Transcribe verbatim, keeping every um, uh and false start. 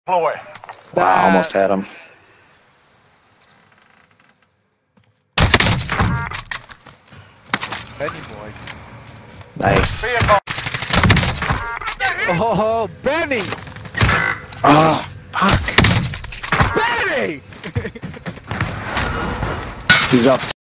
Deploy. Wow, I almost had him. Benny boy. Nice. Oh, Benny! Oh, fuck. Benny! He's up.